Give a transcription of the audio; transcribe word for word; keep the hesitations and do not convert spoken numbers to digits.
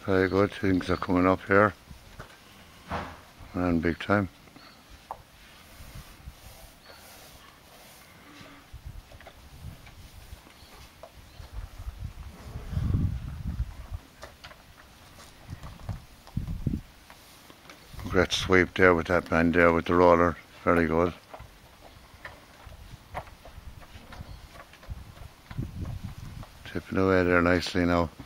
Very good, things are coming up here. And big time. Great sweep there with that man there with the roller. Very good. Tipping away there nicely now.